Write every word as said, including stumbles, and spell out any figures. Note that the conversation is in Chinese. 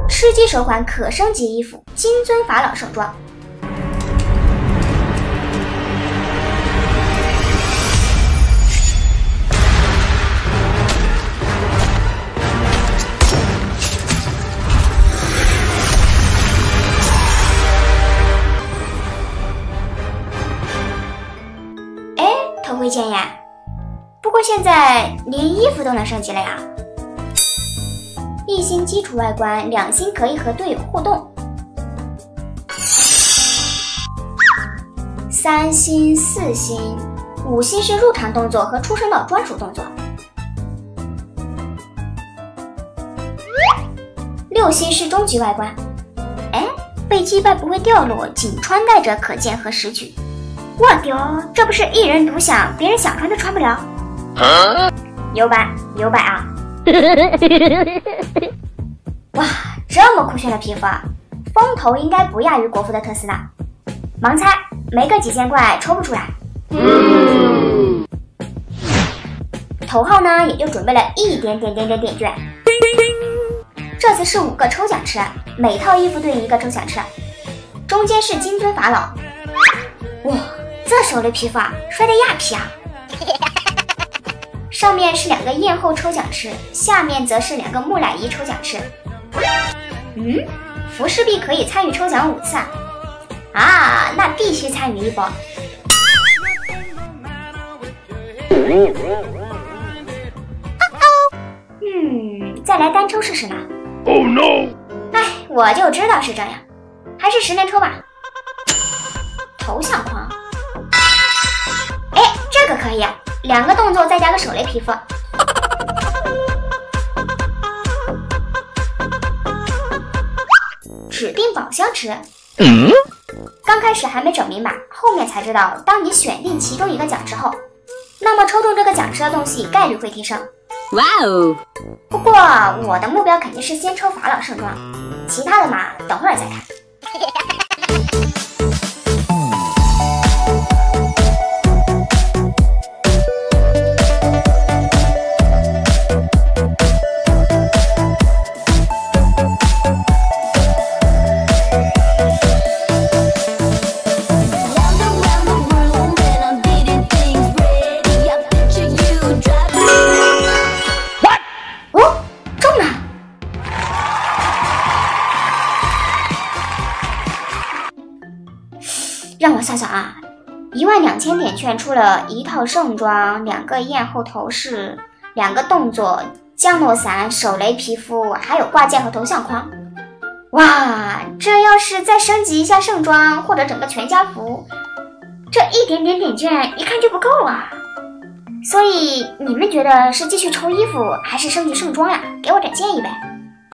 吃鸡首款可升级衣服金尊法老盛装。哎，头盔剑呀！不过现在连衣服都能升级了呀！一星基础外观，两星可以和队友互动，三星、四星、五星是入场动作和出生岛专属动作，六星是终极外观。哎，被击败不会掉落，仅穿戴着可见和拾取。我丢，这不是一人独享，别人想穿都穿不了？啊、有版有版啊！哇，这么酷炫的皮肤啊！风头应该不亚于国服的特斯拉。盲猜，没个几千块抽不出来。嗯、头号呢，也就准备了一点点点点点券。这次是五个抽奖池，每套衣服对应一个抽奖池。中间是金尊法老。哇，这手雷皮肤啊，帅的亚皮啊！上面是两个艳后抽奖池，下面则是两个木乃伊抽奖池。嗯，服饰币可以参与抽奖五次啊！啊，那必须参与一波。嗯，再来单抽试试呢。Oh no！ 哎，我就知道是这样，还是十连抽吧。头像框，哎，这个可以啊。两个动作再加个手雷皮肤，指定宝箱池。嗯，刚开始还没整明白，后面才知道，当你选定其中一个奖池后，那么抽中这个奖池的东西概率会提升。哇哦！不过我的目标肯定是先抽法老盛装，其他的嘛，等会儿再看。让我算算啊，一万两千点券出了一套盛装，两个艳后头饰，两个动作，降落伞，手雷皮肤，还有挂件和头像框。哇，这要是再升级一下盛装或者整个全家福，这一点点点券一看就不够啊！所以你们觉得是继续抽衣服还是升级盛装呀？给我点建议呗。